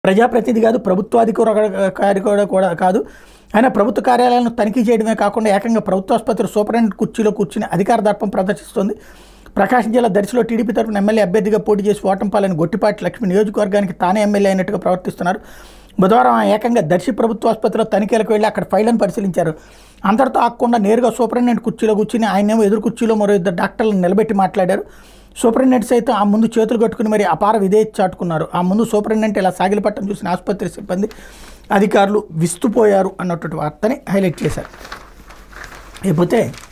ప్రజాప్రతినిధి కాదు, ప్రభుత్వాధికారి కూడా కాదు. ఆయన ప్రభుత్వ కార్యాలయాలను తనిఖీ చేయడమే కాకుండా ఏకంగా ప్రభుత్వ ఆసుపత్రి సూపరింటెండెంట్ కుర్చీలో కూర్చుని అధికార దర్పం ప్రదర్శిస్తోంది. ప్రకాశం జిల్లా దర్శిలో టీడీపీ తరఫున ఎమ్మెల్యే అభ్యర్థిగా పోటీ చేసి ఓటమి పాలైన గొట్టిపాటి లక్ష్మి నియోజకవర్గానికి తానే ఎమ్మెల్యే అయినట్టుగా ప్రవర్తిస్తున్నారు. బుధవారం ఏకంగా దర్శి ప్రభుత్వ ఆసుపత్రిలో తనిఖీలకు వెళ్ళి అక్కడ ఫైళ్లను పరిశీలించారు. అంతటితో ఆగకుండా నేరుగా సూపరింటెండెంట్ కుర్చీలో కూర్చుని ఆయనేమో ఎదురు కుర్చీలో మరో ఇద్దరు డాక్టర్లను నిలబెట్టి మాట్లాడారు. సూపరింటెండెంట్ సైతం ఆ ముందు చేతులు కట్టుకుని మరి అపార విధేయత చాటుకున్నారు. ఆ ముందు సూపరింటెండెంట్ ఇలా సాగిలపట్టం చూసిన ఆసుపత్రి సిబ్బంది అధికారులు విస్తుపోయారు అన్నటువంటి వార్తని హైలైట్ చేశారు. లేకపోతే